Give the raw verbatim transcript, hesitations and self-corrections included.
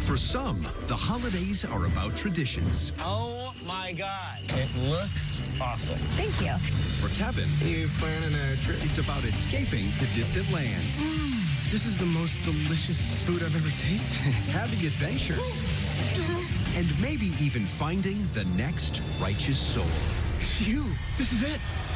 For some, the holidays are about traditions. Oh my God, it looks awesome. Thank you. For Kevin, You planning a trip? it's about escaping to distant lands. This is the most delicious food I've ever tasted. Having adventures. And maybe even finding the next righteous soul. It's you. This is it.